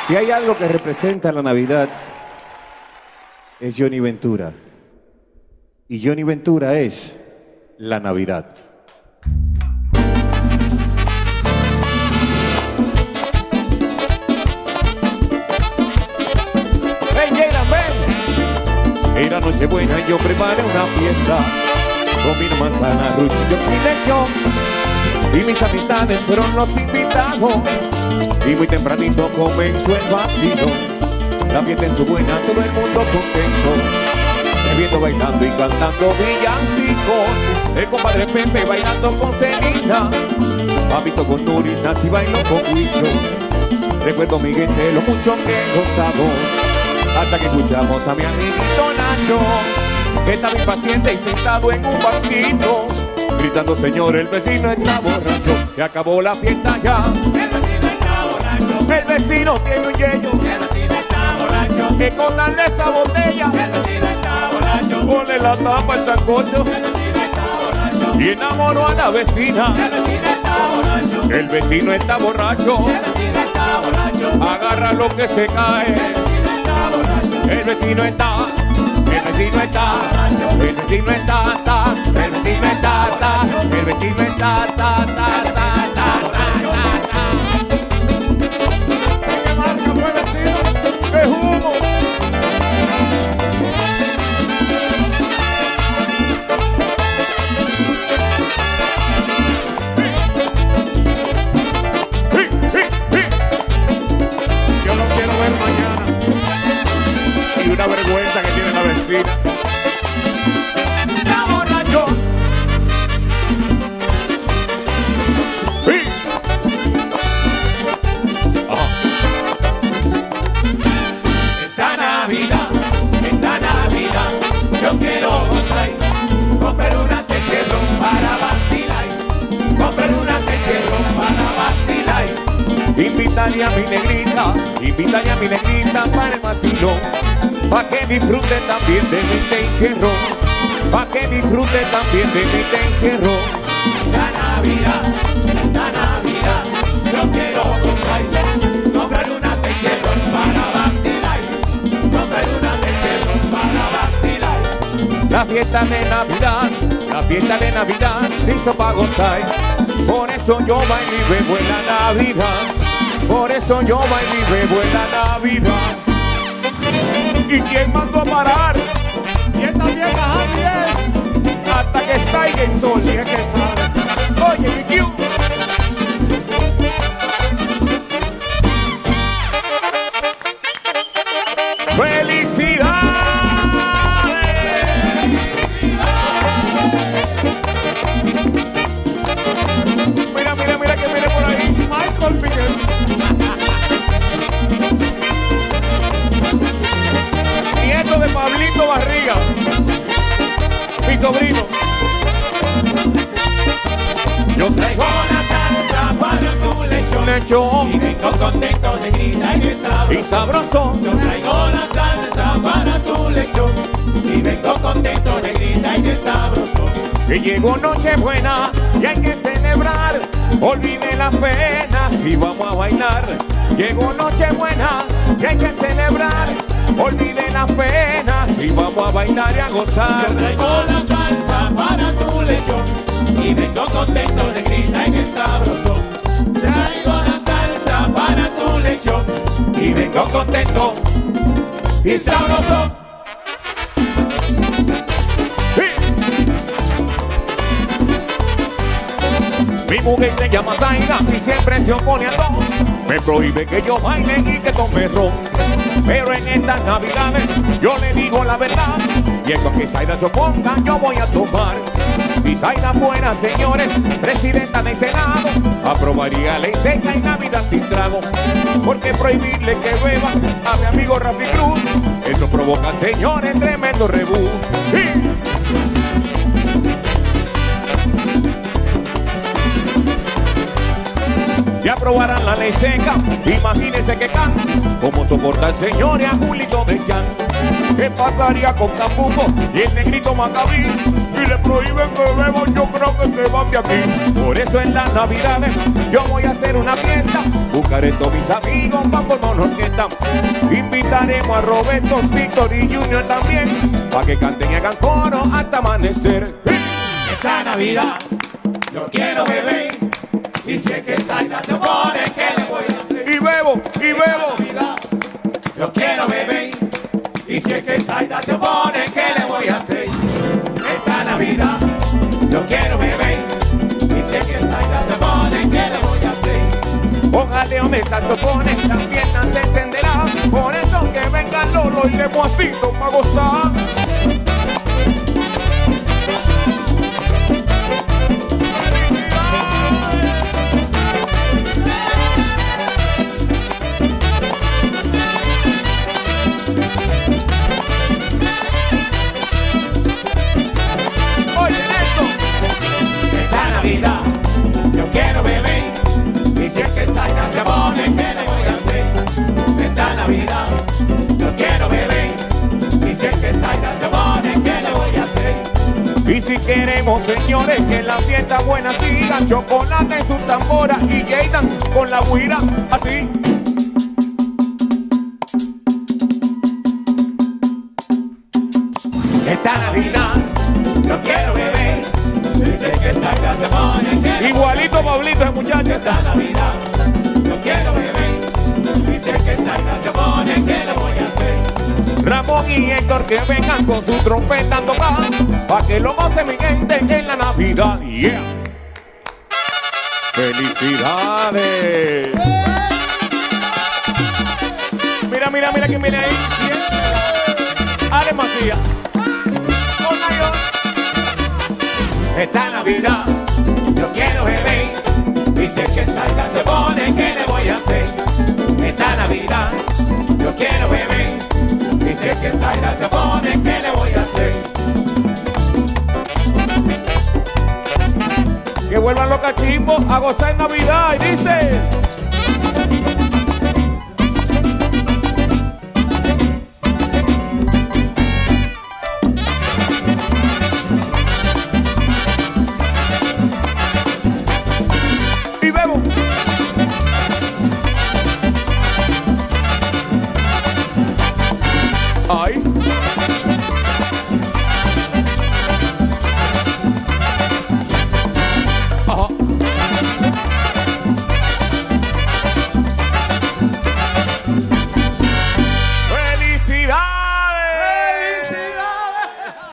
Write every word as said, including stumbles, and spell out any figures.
Si hay algo que representa la Navidad, es Johnny Ventura. Y Johnny Ventura es la Navidad. ¡Ven, Jaylan, ven! Era Nochebuena y yo preparé una fiesta. Comí manzana, ruchillo y lechón. Y mis amistades fueron los invitados. Y muy tempranito comenzó el vacío. La fiesta en su buena, todo el mundo contento. Bebiendo, bailando y cantando villancicos. El compadre Pepe bailando con Celina. Papito con Nuris, Nancy bailó con Huicho. Recuerdo mi gente, lo mucho que gozamos. Hasta que escuchamos a mi amiguito Nacho, que estaba impaciente y sentado en un banquito, gritando: señor, el vecino está borracho. Se acabó la fiesta ya. El vecino está borracho. El vecino tiene un yello. El vecino está borracho. Que con darle esa botella. El vecino está borracho. Ponle la tapa al sancocho. El vecino está borracho. Y enamoró a la vecina. El vecino está borracho. El vecino está borracho. El vecino está borracho. Agarra lo que se cae. El vecino está, el vecino está, el vecino está, ta, el vecino está, ta, el vecino está, ta, ta, ta, ta, ta, ta. ¿Qué marca fue, vecino? ¡Qué humo! Yo lo quiero ver mañana. Y una vergüenza que tiene la vecina. ¡Está borracho! ¡Sí! Ajá. Esta Navidad, esta Navidad, yo quiero gozar. Comprar una techero para vacilar. Comprar una techero para vacilar. Invitaré a mi negrita, invitaré a mi negrita para el vacilón. Pa' que disfrute también de mi te encierro. Pa' que disfrute también de mi te encierro. La Navidad, la Navidad, yo quiero gozar. Comprar una te encierro para vacilar. Comprar una te encierro para vacilar. La fiesta de Navidad, la fiesta de Navidad se hizo pa' gozar. Por eso yo bailo y bebo en la Navidad. Por eso yo bailo y bebo en la Navidad. ¿Y quién mandó a parar? Y esta vieja Javi es hasta que salga el sol, y es que sabe. Oye, mi Q. ¡Felicidades! Mira, mira, mira que viene por ahí Michael Miguel. Nieto de Pablito Barriga, mi sobrino. Yo traigo la salsa para tu lechón, lechón. Y vengo contento de gritar y sabroso. Y sabroso. Yo traigo la salsa para tu lechón. Y vengo contento de gritar y sabroso. Que llegó Nochebuena y hay que celebrar. Olvide las penas y vamos a bailar. Llegó Nochebuena y hay que celebrar. Olvide las penas y vamos a bailar y a gozar. Yo traigo la salsa para tu lechón y vengo contento de gritar en el sabroso. Traigo la salsa para tu lechón y vengo contento y sabroso. Mi mujer se llama Zaina y siempre se opone a todo. Me prohíbe que yo baile y que tome ron. Pero en estas navidades yo le digo la verdad. Y eso que Zaina se oponga yo voy a tomar. Si Zaina fuera, señores, presidenta del Senado, aprobaría ley seca y Navidad sin trago. Porque prohibirle que beba a mi amigo Rafi Cruz, eso provoca, señores, tremendo rebú. ¡Sí! Si aprobaran la ley seca, imagínense que can, cómo soporta el señor y a Julito de Chan. ¿Qué pasaría con Tambuco y el negrito Macabí? Si le prohíben que beban, yo creo que se van de aquí. Por eso en las navidades yo voy a hacer una fiesta. Buscaré todos mis amigos para formar una orquesta. Yeida. Invitaremos a Roberto, Víctor y Junior también, pa' que canten y hagan coro hasta amanecer. Esta Navidad yo quiero beber, y si es que Zaida se opone, ¿qué le voy a hacer? Y bebo, y bebo. Esta Navidad yo quiero beber, y si es que Zaida se opone, ¿qué le voy a hacer? Esta Navidad yo quiero beber, y si es que Zaida se opone, ¿qué le voy a hacer? Ojalá donde el saxofone la fiesta se encenderá. Por eso que venga Lolo y Lemoacito pa' gozar. Yo quiero beber, y si es que Zaida se pone, ¿qué le voy a hacer? Esta Navidad yo quiero beber, y si es que Zaida se pone, ¿qué le voy a hacer? Y si queremos, señores, que la fiesta buena siga, Chocolate en su tambora y Yeida con la guira, así. Esta Navidad yo quiero beber, y si es que Zaida se pone, ¿qué le igualito Pablito, ese muchacho. Esta Navidad yo quiero beber, y si es que Zaida se pone, ¿qué le voy a hacer? Ramón y Héctor que vengan con su trompeta a tocar, pa' que lo goce mi gente en la Navidad. Yeah. ¡Felicidades! Mira, mira, mira quién viene ahí. Ale Macías. Esta Navidad yo quiero beber, y si es que Zaida se pone, ¿qué le voy a hacer? Esta Navidad yo quiero beber, y si es que Zaida se pone, ¿qué le voy a hacer? Que vuelvan los cachimbos a gozar en Navidad y dice